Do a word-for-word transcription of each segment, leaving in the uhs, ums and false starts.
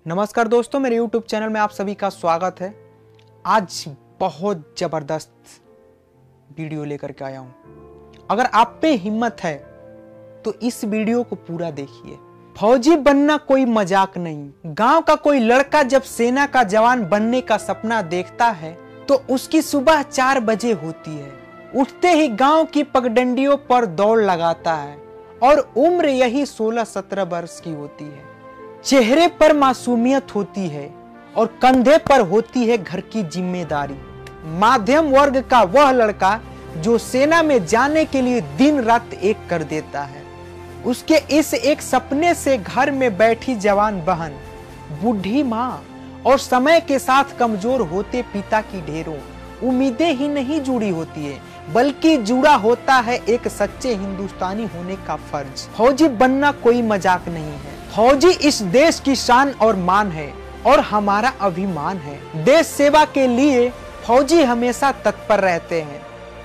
नमस्कार दोस्तों, मेरे यूट्यूब चैनल में आप सभी का स्वागत है। आज बहुत जबरदस्त वीडियो लेकर के आया हूं। अगर आप पे हिम्मत है तो इस वीडियो को पूरा देखिए। फौजी बनना कोई मजाक नहीं। गांव का कोई लड़का जब सेना का जवान बनने का सपना देखता है तो उसकी सुबह चार बजे होती है। उठते ही गांव की पगडंडियों पर दौड़ लगाता है और उम्र यही सोलह सत्रह वर्ष की होती है। चेहरे पर मासूमियत होती है और कंधे पर होती है घर की जिम्मेदारी। मध्यम वर्ग का वह लड़का जो सेना में जाने के लिए दिन रात एक कर देता है। उसके इस एक सपने से घर में बैठी जवान बहन, बूढ़ी माँ और समय के साथ कमजोर होते पिता की ढेरों उम्मीदें ही नहीं जुड़ी होती है, बल्कि जुड़ा होता है एक सच्चे हिंदुस्तानी होने का फर्ज। फौजी बनना कोई मजाक नहीं है। फौजी इस देश की शान और मान है और हमारा अभिमान है। देश सेवा के लिए फौजी हमेशा तत्पर रहते हैं।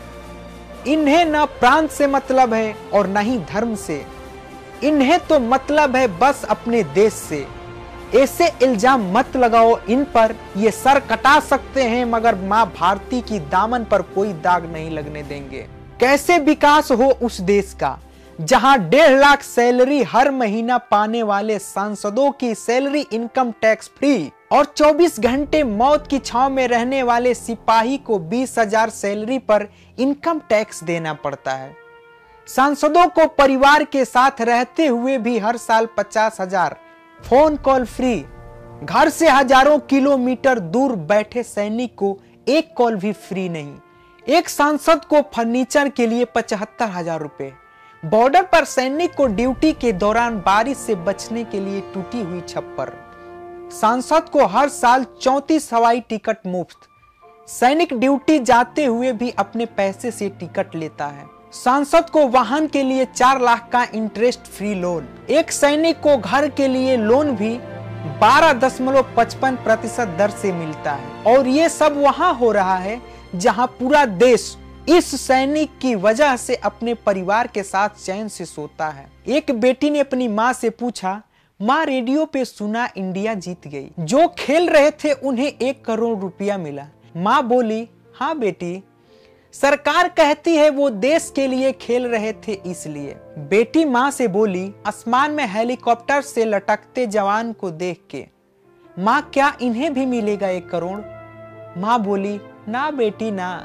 इन्हें न प्रांत से मतलब है और न ही धर्म से। इन्हें तो मतलब है बस अपने देश से। ऐसे इल्जाम मत लगाओ इन पर, ये सर कटा सकते हैं मगर माँ भारती की दामन पर कोई दाग नहीं लगने देंगे। कैसे विकास हो उस देश का जहां डेढ़ लाख सैलरी हर महीना पाने वाले सांसदों की सैलरी इनकम टैक्स फ्री और चौबीस घंटे मौत की छांव में रहने वाले सिपाही को बीस हजार सैलरी पर इनकम टैक्स देना पड़ता है। सांसदों को परिवार के साथ रहते हुए भी हर साल पचास हजार फोन कॉल फ्री। घर से हजारों किलोमीटर दूर बैठे सैनिक को एक कॉल भी फ्री नहीं। एक सांसद को फर्नीचर के लिए पचहत्तर हजार रुपए। बॉर्डर पर सैनिक को ड्यूटी के दौरान बारिश से बचने के लिए टूटी हुई छप्पर। सांसद को हर साल चौंतीस हवाई टिकट मुफ्त। सैनिक ड्यूटी जाते हुए भी अपने पैसे से टिकट लेता है। सांसद को वाहन के लिए चार लाख का इंटरेस्ट फ्री लोन। एक सैनिक को घर के लिए लोन भी बारह दशमलव पचपन प्रतिशत दर से मिलता है। और ये सब वहां हो रहा है जहां पूरा देश इस सैनिक की वजह से अपने परिवार के साथ चैन से सोता है। एक बेटी ने अपनी माँ से पूछा, माँ रेडियो पे सुना इंडिया जीत गई। जो खेल रहे थे उन्हें एक करोड़ रुपया मिला। माँ बोली, हाँ बेटी, सरकार कहती है वो देश के लिए खेल रहे थे इसलिए। बेटी माँ से बोली, आसमान में हेलीकॉप्टर से लटकते जवान को देख के, माँ क्या इन्हें भी मिलेगा एक करोड़? माँ बोली, ना बेटी ना,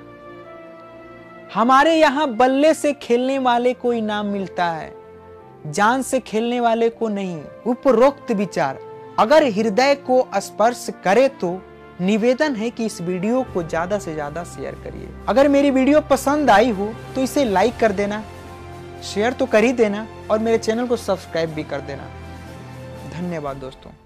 हमारे यहाँ बल्ले से खेलने वाले को इनाम मिलता है, जान से खेलने वाले को नहीं। उपरोक्त विचार अगर हृदय को स्पर्श करे तो निवेदन है कि इस वीडियो को ज्यादा से ज्यादा शेयर करिए। अगर मेरी वीडियो पसंद आई हो तो इसे लाइक कर देना, शेयर तो कर ही देना और मेरे चैनल को सब्सक्राइब भी कर देना। धन्यवाद दोस्तों।